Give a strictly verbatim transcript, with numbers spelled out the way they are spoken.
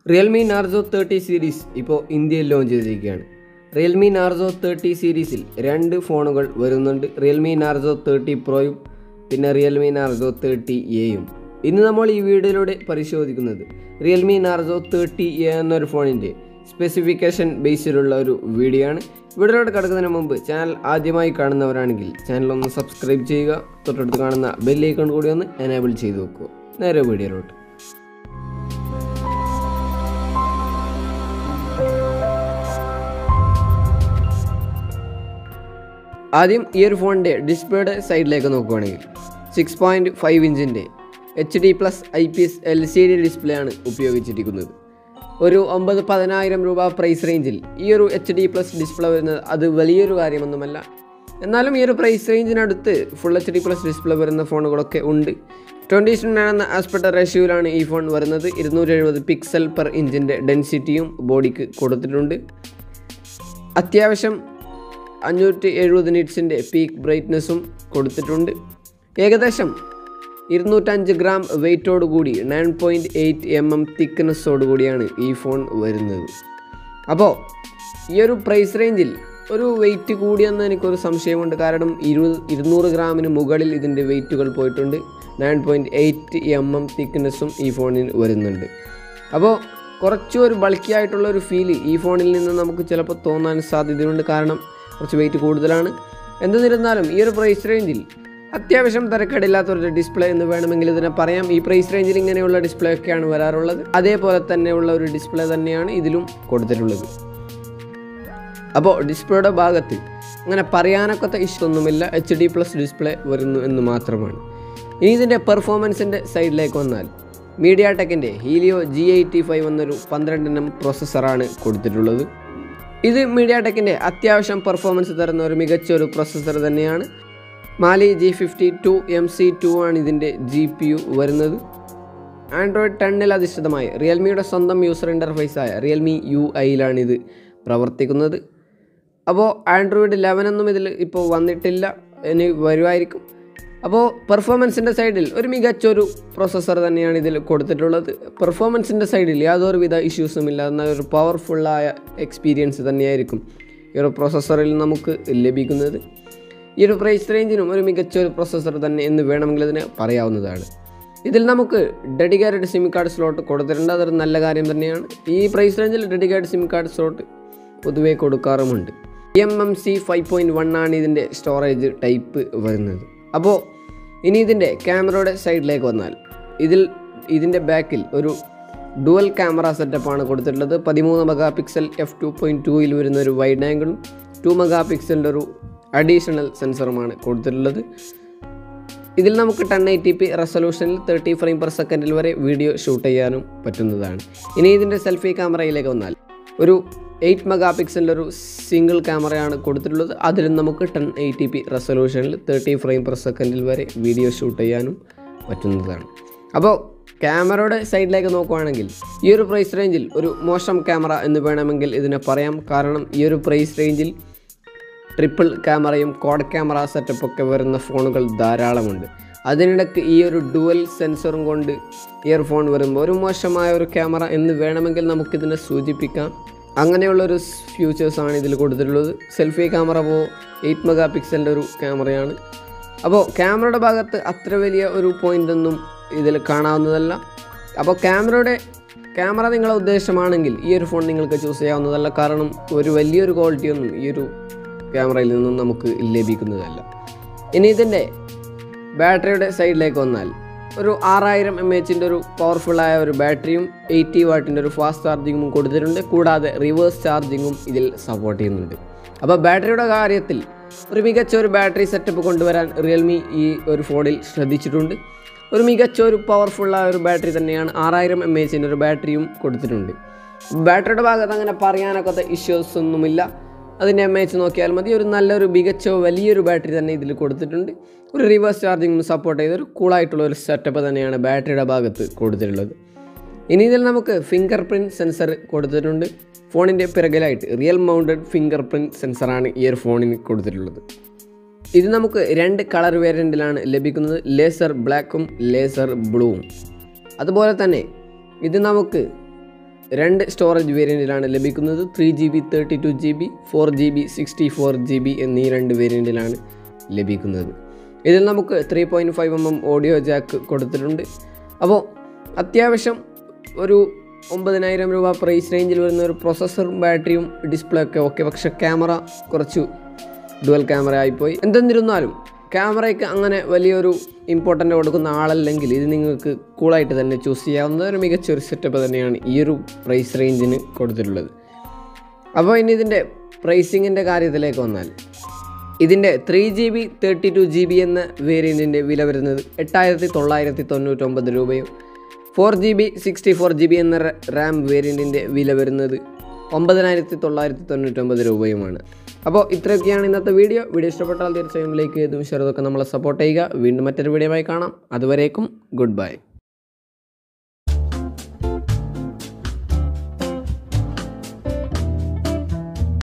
Realme Narzo thirty series ഇപ്പോൾ ഇന്ത്യയിൽ launch ചെയ്തിരിക്കുകയാണ്. റിയൽമി നാർസോ തേർട്ടി സീരീസിൽ രണ്ട് ഫോണുകൾ വരുന്നുണ്ട്. റിയൽമി നാർസോ തേർട്ടി പ്രോയും പിന്നെ റിയൽമി നാർസോ തേർട്ടി എയും. ഇന്ന് നമ്മൾ ഈ വീഡിയോയിലൂടെ പരിശോധിക്കുന്നത് റിയൽമി നാർസോ തേർട്ടി എ എന്നൊരു ഫോണിൻ്റെ സ്പെസിഫിക്കേഷൻ ബേസിലുള്ള ഒരു വീഡിയോ ആണ്. വീഡിയോയിലോട്ട് കിടക്കുന്നതിന് മുമ്പ് ചാനൽ ആദ്യമായി കാണുന്നവരാണെങ്കിൽ ചാനൽ ഒന്ന് സബ്സ്ക്രൈബ് ചെയ്യുക. തൊട്ടടുത്ത് കാണുന്ന ബെല്ലൈക്കൺ കൂടി ഒന്ന് എനേബിൾ ചെയ്ത് വെക്കുക. നേരെ വീഡിയോയിലോട്ട്. ആദ്യം ഈ ഒരു ഫോണിൻ്റെ ഡിസ്പ്ലേയുടെ സൈഡിലേക്ക് നോക്കുകയാണെങ്കിൽ സിക്സ് പോയിൻറ്റ് ഫൈവ് ഇഞ്ചിൻ്റെ H D plus I P S L C D display ആണ് ഉപയോഗിച്ചിരിക്കുന്നത്. ഒരു ഒമ്പത് പതിനായിരം രൂപ പ്രൈസ് റേഞ്ചിൽ ഈ ഒരു എച്ച് ഡി പ്ലസ് ഡിസ്പ്ലേ വരുന്നത് അത് വലിയൊരു കാര്യമൊന്നുമല്ല. എന്നാലും ഈ ഒരു പ്രൈസ് റേഞ്ചിനടുത്ത് full H D plus display വരുന്ന ഫോണുകളൊക്കെ ഉണ്ട്. ട്വൻറ്റി നയൻ എന്ന ആസ്പെക്ട് റേഷ്യോയിലാണ് ഈ ഫോൺ വരുന്നത്. ഇരുന്നൂറ്റി എഴുപത് പിക്സൽ പെർ ഇഞ്ചിൻ്റെ ഡെൻസിറ്റിയും ബോഡിക്ക് കൊടുത്തിട്ടുണ്ട്. അത്യാവശ്യം അഞ്ഞൂറ്റി എഴുപത് നിറ്റ്സിൻ്റെ പീക്ക് ബ്രൈറ്റ്നസ്സും കൊടുത്തിട്ടുണ്ട്. ഏകദേശം ഇരുന്നൂറ്റഞ്ച് ഗ്രാം വെയ്റ്റോടു കൂടി nine point eight M M തിക്നെസ്സോടു കൂടിയാണ് ഈ ഫോൺ വരുന്നത്. അപ്പോൾ ഈ ഒരു പ്രൈസ് റേഞ്ചിൽ ഒരു വെയ്റ്റ് കൂടിയെന്ന് എനിക്കൊരു സംശയമുണ്ട്. കാരണം ഇരുപത് ഇരുന്നൂറ് ഗ്രാമിന് മുകളിൽ ഇതിൻ്റെ വെയ്റ്റുകൾ പോയിട്ടുണ്ട്. Nine point eight M M തിക്നെസ്സും ഈ ഫോണിന് വരുന്നുണ്ട്. അപ്പോൾ കുറച്ചൊരു ബൾക്കി ആയിട്ടുള്ളൊരു ഫീല് ഈ ഫോണിൽ നിന്ന് നമുക്ക് ചിലപ്പോൾ തോന്നാൻ സാധ്യതയുണ്ട്. കാരണം കുറച്ച് വെയിറ്റ് കൂടുതലാണ്. എന്തെന്നിരുന്നാലും ഈ ഒരു പ്രൈസ് റേഞ്ചിൽ അത്യാവശ്യം തിരക്കേടില്ലാത്തൊരു ഡിസ്പ്ലേ എന്ന് വേണമെങ്കിൽ ഇതിനെ പറയാം. ഈ പ്രൈസ് റേഞ്ചിൽ ഇങ്ങനെയുള്ള ഡിസ്പ്ലേ ഒക്കെയാണ് വരാറുള്ളത്. അതേപോലെ തന്നെയുള്ള ഒരു ഡിസ്പ്ലേ തന്നെയാണ് ഇതിലും കൊടുത്തിട്ടുള്ളത്. അപ്പോൾ ഡിസ്പ്ലേയുടെ ഭാഗത്ത് അങ്ങനെ പറയാനൊക്കത്തെ ഇഷ്ടമൊന്നുമില്ല. എച്ച് ഡി പ്ലസ് ഡിസ്പ്ലേ വരുന്നു എന്ന് മാത്രമാണ്. ഇനി ഇതിൻ്റെ പെർഫോമൻസിൻ്റെ സൈഡിലേക്ക് വന്നാൽ മീഡിയ ടെക്കിൻ്റെ ഹീലിയോ ജി എയ്റ്റി ഫൈവ് എന്നൊരു പന്ത്രണ്ട് എൻ എം പ്രോസസ്സറാണ് കൊടുത്തിട്ടുള്ളത്. ഇത് മീഡിയ ടെക്കിൻ്റെ അത്യാവശ്യം പെർഫോമൻസ് തരുന്ന ഒരു മികച്ച ഒരു പ്രോസസ്സർ തന്നെയാണ്. Mali G fifty two M C two ആണ് ഇതിൻ്റെ ജി പി യു വരുന്നത്. ആൻഡ്രോയിഡ് ടെന്നിൽ അധിഷ്ഠിതമായി റിയൽമിയുടെ സ്വന്തം യൂസർ ഇൻ്റർഫേസായ റിയൽമി യു ഐയിലാണ് ഇത് പ്രവർത്തിക്കുന്നത്. അപ്പോൾ ആൻഡ്രോയിഡ് ലെവനൊന്നും ഇതിൽ ഇപ്പോൾ വന്നിട്ടില്ല, ഇനി വരുമായിരിക്കും. അപ്പോൾ പെർഫോമൻസിൻ്റെ സൈഡിൽ ഒരു മികച്ചൊരു പ്രോസസ്സർ തന്നെയാണ് ഇതിൽ കൊടുത്തിട്ടുള്ളത്. പെർഫോമൻസിൻ്റെ സൈഡിൽ യാതൊരുവിധ ഇഷ്യൂസും ഇല്ല. എന്നാൽ ഒരു പവർഫുള്ളായ എക്സ്പീരിയൻസ് തന്നെയായിരിക്കും ഈ ഒരു പ്രോസസ്സറിൽ നമുക്ക് ലഭിക്കുന്നത്. ഈ ഒരു പ്രൈസ് റേഞ്ചിനും ഒരു മികച്ചൊരു പ്രോസസ്സർ തന്നെ എന്ന് വേണമെങ്കിൽ ഇതിനെ പറയാവുന്നതാണ്. ഇതിൽ നമുക്ക് ഡെഡിക്കേറ്റഡ് സിം കാർഡ് സ്ലോട്ട് കൊടുത്തിട്ടുണ്ട്. അതൊരു നല്ല കാര്യം തന്നെയാണ്. ഈ പ്രൈസ് റേഞ്ചിൽ ഡെഡിക്കേറ്റഡ് സിം കാർഡ് സ്ലോട്ട് പൊതുവേ കൊടുക്കാറുമുണ്ട്. M M C five point one ആണ് ഇതിൻ്റെ സ്റ്റോറേജ് ടൈപ്പ് വരുന്നത്. അപ്പോൾ ഇനി ഇതിൻ്റെ ക്യാമറയുടെ സൈഡിലേക്ക് വന്നാൽ ഇതിൽ ഇതിൻ്റെ ബാക്കിൽ ഒരു ഡുവൽ ക്യാമറ സെറ്റപ്പാണ് കൊടുത്തിട്ടുള്ളത്. പതിമൂന്ന് megapixel F two point ടൂയിൽ വരുന്ന ഒരു വൈഡ് ആംഗിളും ടു മെഗാ പിക്സലിൻ്റെ ഒരു അഡീഷണൽ സെൻസറുമാണ് കൊടുത്തിട്ടുള്ളത്. ഇതിൽ നമുക്ക് ടെൻ എയ്റ്റി പി റെസൊല്യൂഷനിൽ തേർട്ടി ഫ്രെയിം പെർ സെക്കൻഡിൽ വരെ വീഡിയോ ഷൂട്ട് ചെയ്യാനും പറ്റുന്നതാണ്. ഇനി ഇതിൻ്റെ സെൽഫി ക്യാമറയിലേക്ക് വന്നാൽ ഒരു എയ്റ്റ് മെഗാ പിക്സലിൻ്റെ ഒരു സിംഗിൾ ക്യാമറയാണ് കൊടുത്തിട്ടുള്ളത്. അതിലും നമുക്ക് ടെൻ എയ്റ്റി പി റെസൊല്യൂഷനിൽ തേർട്ടി ഫ്രെയിം പെർ സെക്കൻഡിൽ വരെ വീഡിയോ ഷൂട്ട് ചെയ്യാനും പറ്റുന്നതാണ്. അപ്പോൾ ക്യാമറയുടെ സൈഡിലേക്ക് നോക്കുകയാണെങ്കിൽ ഈ ഒരു പ്രൈസ് റേഞ്ചിൽ ഒരു മോശം ക്യാമറ എന്ന് വേണമെങ്കിൽ ഇതിനെ പറയാം. കാരണം ഈ ഒരു പ്രൈസ് റേഞ്ചിൽ ട്രിപ്പിൾ ക്യാമറയും ക്വാഡ് ക്യാമറ സെറ്റപ്പൊക്കെ വരുന്ന ഫോണുകൾ ധാരാളമുണ്ട്. അതിനിടയ്ക്ക് ഈ ഒരു ഡുവൽ സെൻസറും കൊണ്ട് ഇയർ ഫോൺ വരുമ്പോൾ ഒരു മോശമായ ഒരു ക്യാമറ എന്ന് വേണമെങ്കിൽ നമുക്കിതിനെ സൂചിപ്പിക്കാം. അങ്ങനെയുള്ളൊരു ഫ്യൂച്ചേഴ്സാണ് ഇതിൽ കൊടുത്തിട്ടുള്ളത്. സെൽഫി ക്യാമറ പോ എയ്റ്റ് മെഗാ പിക്സലിൻ്റെ ഒരു ക്യാമറയാണ്. അപ്പോൾ ക്യാമറയുടെ ഭാഗത്ത് അത്ര വലിയ ഒരു പോയിൻ്റൊന്നും ഇതിൽ കാണാവുന്നതല്ല. അപ്പോൾ ക്യാമറയുടെ ക്യാമറ നിങ്ങളുടെ ഉദ്ദേശമാണെങ്കിൽ ഈ ഒരു ഫോൺ നിങ്ങൾക്ക് ചൂസ് ചെയ്യാവുന്നതല്ല. കാരണം ഒരു വലിയൊരു ക്വാളിറ്റിയൊന്നും ഈ ഒരു ക്യാമറയിൽ നിന്നും നമുക്ക് ലഭിക്കുന്നതല്ല. ഇനി ഇതിൻ്റെ ബാറ്ററിയുടെ സൈഡിലേക്ക് വന്നാൽ ഒരു ആറായിരം എം എച്ചിൻ്റെ ഒരു പവർഫുള്ളായ ഒരു ബാറ്ററിയും എയ്റ്റി വാട്ടിൻ്റെ ഒരു ഫാസ്റ്റ് ചാർജിങ്ങും കൊടുത്തിട്ടുണ്ട്. കൂടാതെ റിവേഴ്സ് ചാർജിങ്ങും ഇതിൽ സപ്പോർട്ട് ചെയ്യുന്നുണ്ട്. അപ്പോൾ ബാറ്ററിയുടെ കാര്യത്തിൽ ഒരു മികച്ച ഒരു ബാറ്ററി സെറ്റപ്പ് കൊണ്ടുവരാൻ റിയൽമി ഈ ഒരു ഫോണിൽ ശ്രദ്ധിച്ചിട്ടുണ്ട്. ഒരു മികച്ച ഒരു പവർഫുള്ളായ ഒരു ബാറ്ററി തന്നെയാണ്. ആറായിരം എം എച്ചിൻ്റെ ഒരു ബാറ്ററിയും കൊടുത്തിട്ടുണ്ട്. ബാറ്ററിയുടെ ഭാഗത്ത് അങ്ങനെ പറയാനൊക്കെ ഇഷ്യൂസ് ഒന്നുമില്ല. അതിൻ്റെ എം എച്ച് നോക്കിയാൽ മതി. ഒരു നല്ലൊരു മികച്ച വലിയൊരു ബാറ്ററി തന്നെ ഇതിൽ കൊടുത്തിട്ടുണ്ട്. ഒരു റിവേഴ്സ് ചാർജിങ്ങും സപ്പോർട്ട് ചെയ്ത ഒരു കൂളായിട്ടുള്ള ഒരു സെറ്റപ്പ് തന്നെയാണ് ബാറ്ററിയുടെ ഭാഗത്ത് കൊടുത്തിട്ടുള്ളത്. ഇനി ഇതിൽ നമുക്ക് ഫിംഗർ പ്രിൻറ്റ് സെൻസർ കൊടുത്തിട്ടുണ്ട്. ഫോണിൻ്റെ പിറകിലായിട്ട് റിയൽ മൗണ്ടഡ് ഫിംഗർ പ്രിൻറ്റ് സെൻസറാണ് ഈ ഒരു ഫോണിന് കൊടുത്തിട്ടുള്ളത്. ഇത് നമുക്ക് രണ്ട് കളർ വേരിയൻറ്റിലാണ് ലഭിക്കുന്നത്. ലേസർ ബ്ലാക്കും ലേസർ ബ്ലൂവും. അതുപോലെ തന്നെ ഇത് നമുക്ക് രണ്ട് സ്റ്റോറേജ് വേരിയൻറ്റിലാണ് ലഭിക്കുന്നത്. Three G B thirty two G B four G B sixty four G B എന്നീ രണ്ട് വേരിയൻറ്റിലാണ് ലഭിക്കുന്നത്. ഇതിൽ നമുക്ക് three point five M M audio jack കൊടുത്തിട്ടുണ്ട്. അപ്പോൾ അത്യാവശ്യം ഒരു ഒമ്പതിനായിരം രൂപ പ്രൈസ് റേഞ്ചിൽ വരുന്ന ഒരു പ്രൊസസ്സറും ബാറ്ററിയും ഡിസ്പ്ലേ ഒക്കെ ഓക്കെ. പക്ഷേ ക്യാമറ കുറച്ച് ഡുവൽ ക്യാമറ ആയിപ്പോയി. എന്തെന്നിരുന്നാലും ക്യാമറയ്ക്ക് അങ്ങനെ വലിയൊരു ഇമ്പോർട്ടൻ്റ് കൊടുക്കുന്ന ആളല്ലെങ്കിൽ ഇത് നിങ്ങൾക്ക് കൂളായിട്ട് തന്നെ ചൂസ് ചെയ്യാവുന്ന ഒരു മികച്ച ഒരു സെറ്റപ്പ് തന്നെയാണ് ഈ ഒരു പ്രൈസ് റേഞ്ചിന് കൊടുത്തിട്ടുള്ളത്. അപ്പോൾ ഇനി ഇതിൻ്റെ പ്രൈസിങ്ങിൻ്റെ കാര്യത്തിലേക്ക് വന്നാൽ ഇതിൻ്റെ three G B thirty two G B എന്ന വേരിയൻറ്റിൻ്റെ വില വരുന്നത് എട്ടായിരത്തി തൊള്ളായിരത്തി തൊണ്ണൂറ്റൊമ്പത് രൂപയും four G B sixty four G B എന്ന റാം വേരിയൻറ്റിൻ്റെ വില വരുന്നത് ഒമ്പതിനായിരത്തി തൊള്ളായിരത്തി തൊണ്ണൂറ്റൊമ്പത് രൂപയുമാണ്. അപ്പോൾ ഇത്രയൊക്കെയാണ് ഇന്നത്തെ വീഡിയോ. വീഡിയോ ഇഷ്ടപ്പെട്ടാൽ തീർച്ചയായും ലൈക്ക് ചെയ്തും ഷെയർ ചെയ്തൊക്കെ നമ്മളെ സപ്പോർട്ട് ചെയ്യുക. വീണ്ടും മറ്റൊരു വീഡിയോയുമായി കാണാം. അതുവരേക്കും ഗുഡ് ബൈ.